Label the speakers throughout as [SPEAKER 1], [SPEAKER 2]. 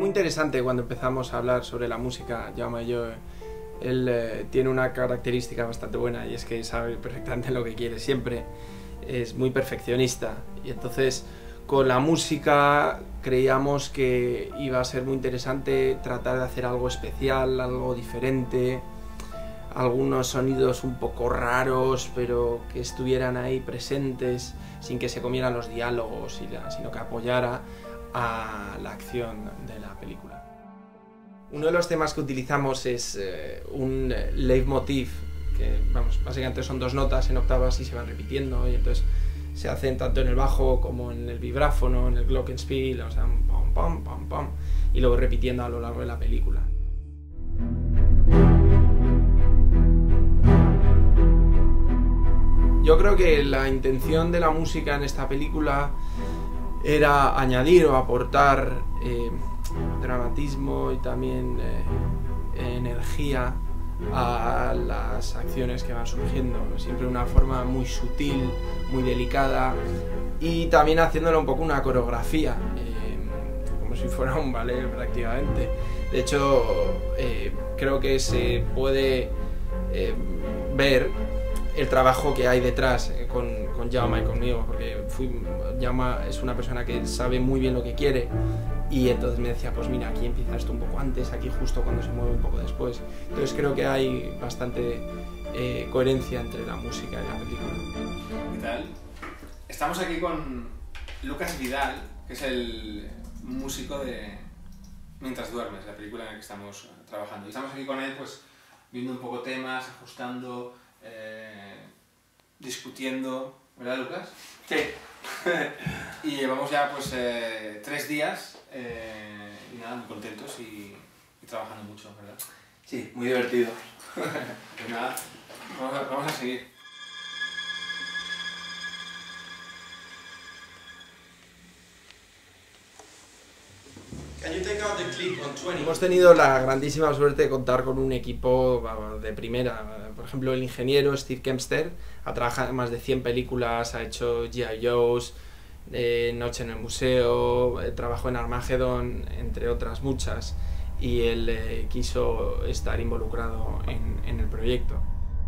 [SPEAKER 1] muy interesante cuando empezamos a hablar sobre la música, Jaume y yo. Él tiene una característica bastante buena y es que sabe perfectamente lo que quiere siempre. Es muy perfeccionista y entonces con la música creíamos que iba a ser muy interesante tratar de hacer algo especial, algo diferente, algunos sonidos un poco raros pero que estuvieran ahí presentes sin que se comieran los diálogos, sino que apoyara a la acción de la película. Uno de los temas que utilizamos es un leitmotiv, que básicamente son dos notas en octavas y se van repitiendo, y entonces se hacen tanto en el bajo como en el vibráfono, en el glockenspiel, o sea, pam, pam, pam, pam, y luego repitiendo a lo largo de la película. Yo creo que la intención de la música en esta película era añadir o aportar dramatismo y también energía a las acciones que van surgiendo, siempre de una forma muy sutil, muy delicada, y también haciéndolo un poco una coreografía, como si fuera un ballet prácticamente. De hecho, creo que se puede ver el trabajo que hay detrás con Jaume y conmigo, porque Jaume es una persona que sabe muy bien lo que quiere, y entonces me decía, pues mira, aquí empieza esto un poco antes, aquí justo cuando se mueve un poco después. Entonces creo que hay bastante coherencia entre la música y la película.
[SPEAKER 2] ¿Qué tal? Estamos aquí con Lucas Vidal, que es el músico de Mientras duermes, la película en la que estamos trabajando. Y estamos aquí con él, pues, viendo un poco temas, ajustando, discutiendo, ¿verdad, Lucas?
[SPEAKER 1] Sí.
[SPEAKER 2] Y llevamos ya pues 3 días y nada, muy contentos y trabajando mucho, ¿verdad?
[SPEAKER 1] Sí, muy divertido.
[SPEAKER 2] Pues nada, vamos a seguir.
[SPEAKER 1] Hemos tenido la grandísima suerte de contar con un equipo de primera. Por ejemplo, el ingeniero Steve Kempster ha trabajado en más de 100 películas, ha hecho G.I. Joe's, Noche en el Museo, trabajó en Armageddon, entre otras muchas, y él quiso estar involucrado en el proyecto.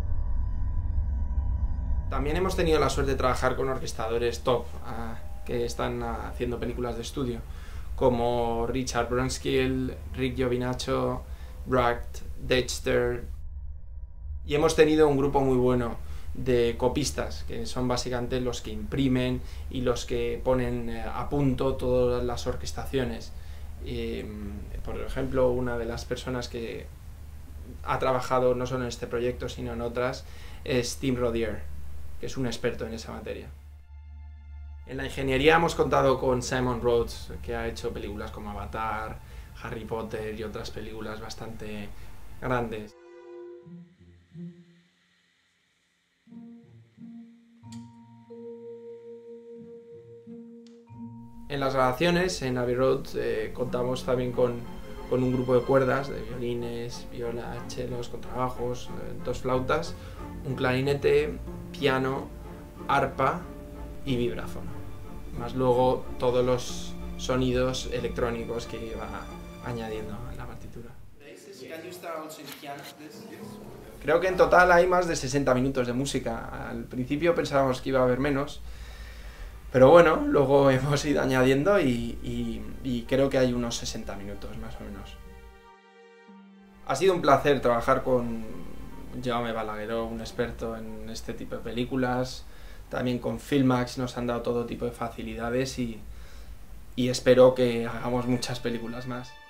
[SPEAKER 1] También hemos tenido la suerte de trabajar con orquestadores top que están haciendo películas de estudio, como Richard Brunskill, Rick Giovinaccio, Brad Dexter, y hemos tenido un grupo muy bueno de copistas, que son básicamente los que imprimen y los que ponen a punto todas las orquestaciones. Por ejemplo, una de las personas que ha trabajado no solo en este proyecto sino en otras es Tim Rodier, que es un experto en esa materia. En la ingeniería hemos contado con Simon Rhodes, que ha hecho películas como Avatar, Harry Potter y otras películas bastante grandes. En las grabaciones, en Abbey Road, contamos también con un grupo de cuerdas, de violines, violas, chelos, contrabajos, 2 flautas, un clarinete, piano, arpa y vibráfono, más luego todos los sonidos electrónicos que iba añadiendo en la partitura. Creo que en total hay más de 60 minutos de música. Al principio pensábamos que iba a haber menos, pero bueno, luego hemos ido añadiendo y creo que hay unos 60 minutos más o menos. Ha sido un placer trabajar con Jaume Balagueró, un experto en este tipo de películas. También con Filmax nos han dado todo tipo de facilidades y espero que hagamos muchas películas más.